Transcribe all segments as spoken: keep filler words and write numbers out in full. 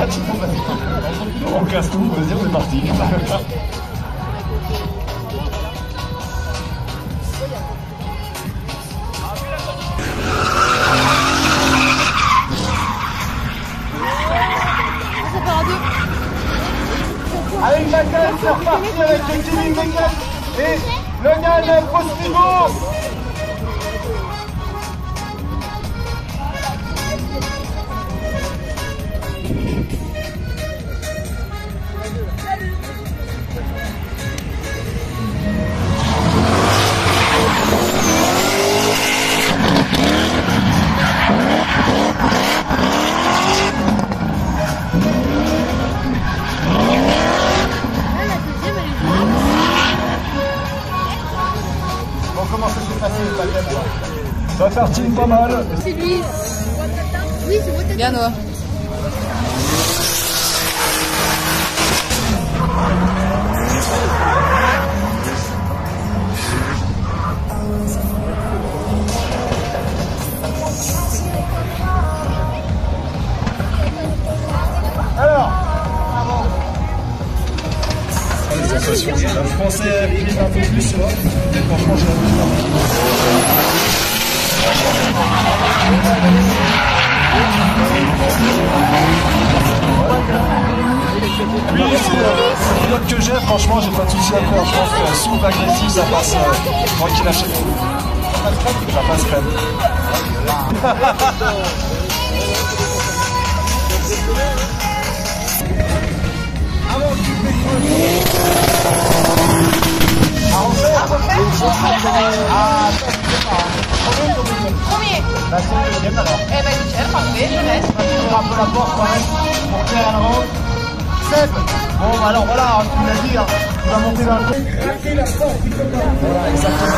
match. On casse tout, vas-y, on est parti. Avec Matel, c'est reparti avec le Kevin Beckett et le gars de Postigo. Comment ça s'est passé le paquet? Ça tartine pas mal. C'est lui. Oui, c'est votre Bien, Noah. Alors, je pensais vite un peu plus, tu vois. Mais franchement, j'ai Lui, c'est le pilote que j'ai, franchement, j'ai pas de soucis à faire. Je pense que souple, agressif, ça passe. Euh, tranquille à chaque fois. Ça passe crème. Avant que tu fais Ah, Premier. bah, c'est le deuxième alors. Eh ben nickel, parfait, je laisse. On va tirer un peu la porte quand même pour faire la route. Seb. Bon, bah alors voilà, tu l'as dit, hein. Tu vas monter dans le truc. Craquer la porte, voilà, exactement.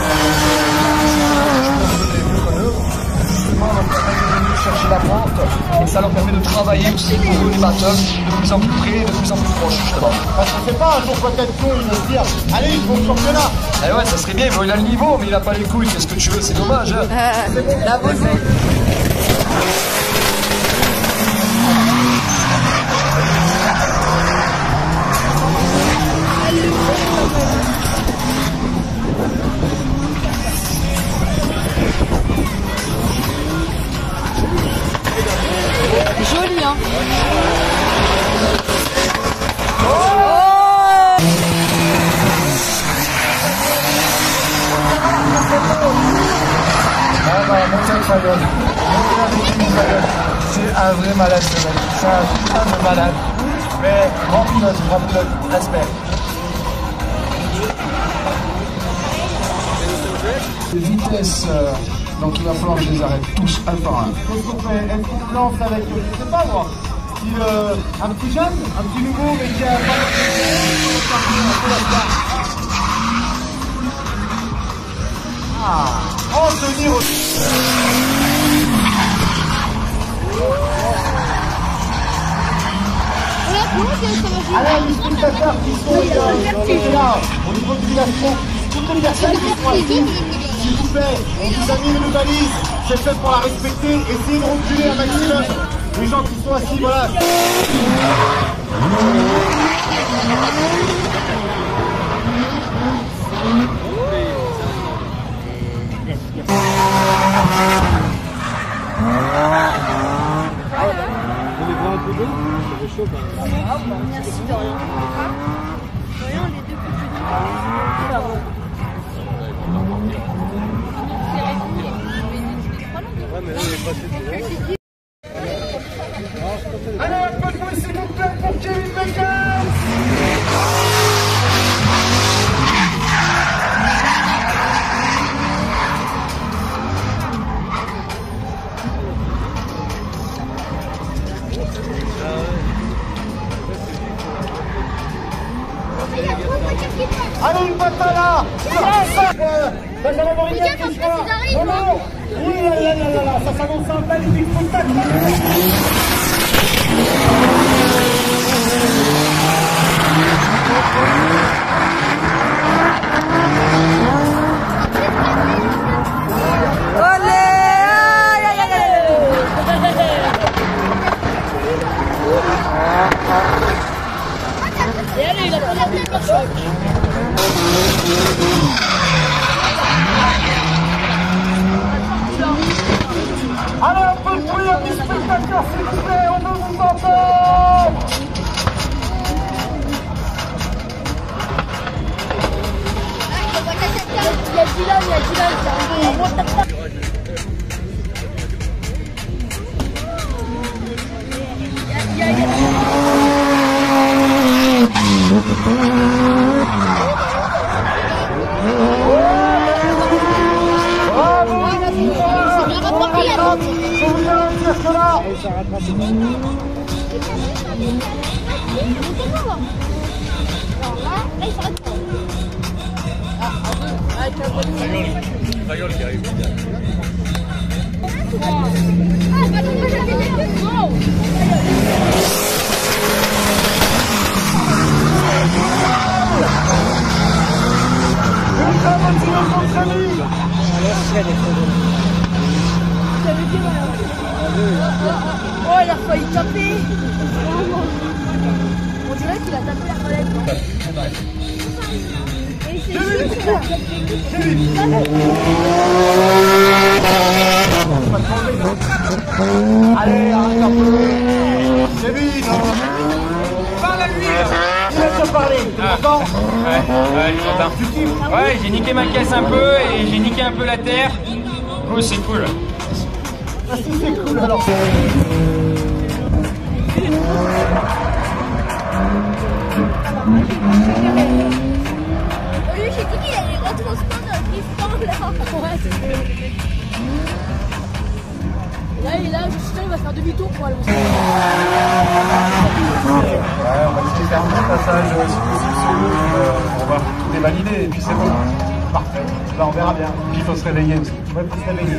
Justement, on va permettre de venir chercher la porte et ça leur permet de travailler aussi pour eux les battles de plus en plus près, de plus en plus proches justement. Parce qu'on ne sait pas, un jour peut-être qu'il va se dire, allez, il faut le championnat. Eh ouais, ça serait bien, bon, il a le niveau, mais il n'a pas les couilles, qu'est-ce que tu veux, c'est dommage. Hein. Euh, la Volvo. Joli, hein. Oh, ah bah, montez avec Fayol. Montez avec Fayol. C'est un vrai malade, ce mec. C'est un putain de malade. Mais grand pilote, grand pilote. Respect. Les vitesses, euh, donc il va falloir que je les arrête tous un par un. Qu'est-ce qu'on fait? Est-ce qu'on lance avec, je sais pas moi, si, euh, un petit jeune, un petit nouveau, mais qui a pas de... Ah, en tenir aussi. Alors les spectateurs qui sont euh, là, au niveau du village, toutes les personnes qui sont ici, s'il vous plaît, on vous a mis une valise, c'est fait pour la respecter, essayez de reculer un maximum. Les gens qui sont assis, voilà. Vous voulez boire un peu d'eau? Ça fait chaud quand même. Merci de rien. Rien, les deux petits. Ouais, mais là, il est passé de Allez, un peu de bruit s'il vous plaît pour Kevin Beckett. Allez, une bataille là. Benjamin Moriguet qui sera. Non, non. Oui, là, là, là, là, ça s'annonce un magnifique spectacle. Olé! Dylan, il y a Dylan qui arrive. Moi, tape, tape. Il y a, il y a, Rayol qui arrive. Oh, il a failli taper. On dirait qu'il a tapé la relève. Et c'est juste qu'il a Allez, arrête un peu. C'est lui, non? Parle à lui. Il va te parler, tu m'entends? Ouais, ouais, je t'entends. Ouais, j'ai niqué ma caisse un peu et j'ai niqué un peu la terre. Oh, c'est cool. Ah, si, c'est cool alors. Lui, j'ai dit qu'il allait retransmettre notre histoire là. Ouais, c'est là, il est là, je suis sûr, il va faire demi-tour pour aller au centre. Ouais, on va essayer de faire un petit passage si possible sur le. Euh, on va tout dévalider et puis c'est bon. Parfait. Là, on verra bien. Puis il faut se réveiller aussi. Ouais, il faut se réveiller.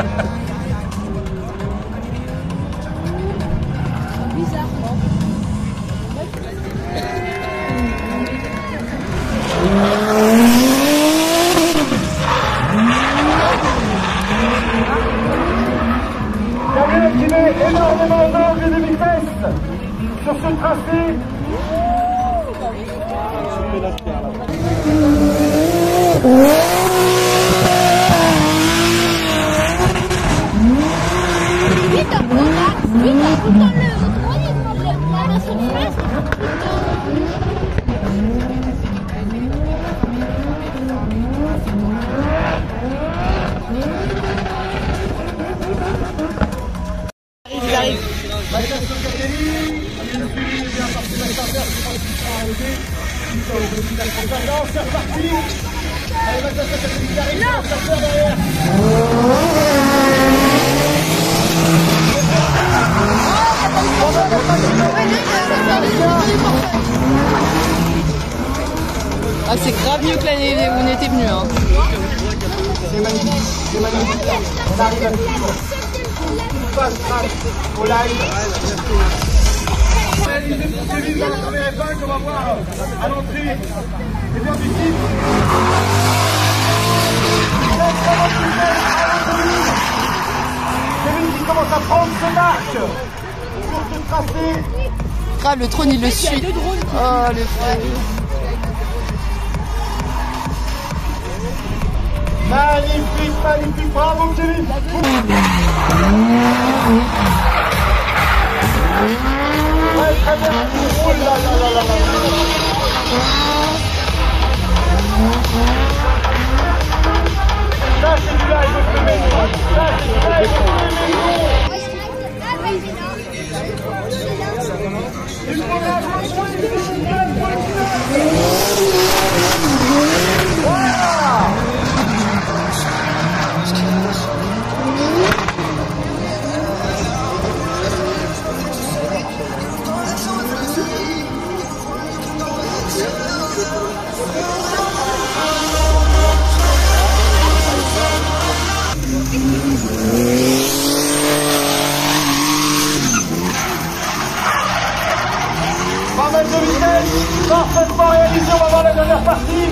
Bizarre, non? Gabriel qui met énormément d'angle et de vitesse sur ce tracé. Vite, relax, vite, putain, le troisième problème, la surface, il arrive. C'est reparti. Allez, Mathieu, il arrive. Non. Derrière. Ah, c'est grave mieux que l'année où on était venu. Hein. C'est magnifique, c'est magnifique. On arrive à tout se passe grâce au live. Kevin, dans la première épingle qu'on va voir à l'entrée. C'est bien visible. Kevin qui commence à prendre ce marque sur ce tracé. Grave, le trône il le suit. Oh, le frère. Magnifique, magnifique, bravo Kevin. Ouais, très bien. Oh là là là là là. Ça c'est du live au sommet. Ça c'est du live au sommet. Il faut la voilà. Pas mal de vitesse, parfaitement réalisé, on va voir la dernière partie.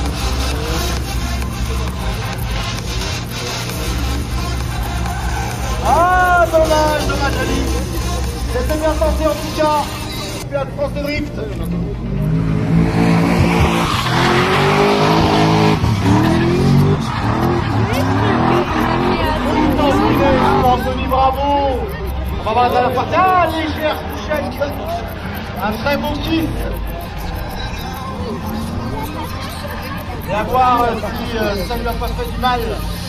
Ah, dommage, dommage Ali. C'était bien tenté en tout cas. Puis la France de drift. Anthony, bravo. On va voir la dernière partie. Ah, légère couchette. Un très beau kiff. Et à voir euh, si euh, ça lui a pas fait du mal.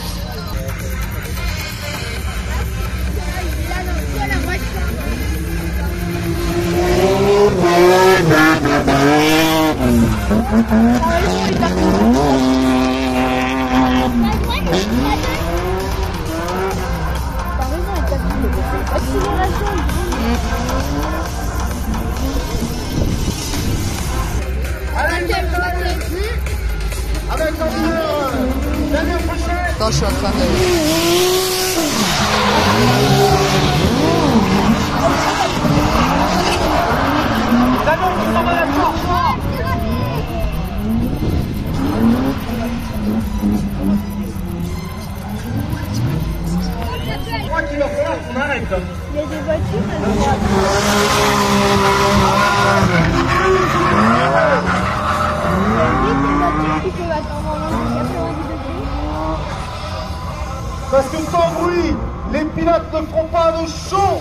Avec un dernière prochaine. Attends, je suis en train de... Je crois qu'il va falloir qu'on arrête. Il y a des voitures à droite. Qui peuvent attendre en quatre-vingt-dix degrés. Parce que sans bruit, les pilotes ne feront pas de show.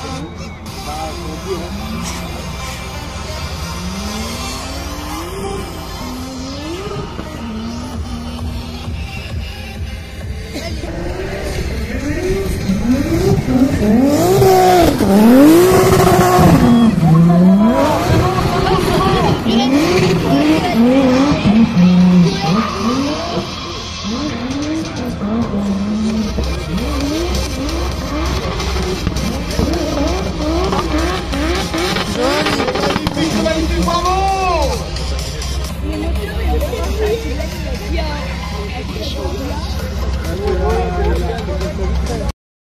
Magnifique, magnifique, bravo! Les moteurs, il y a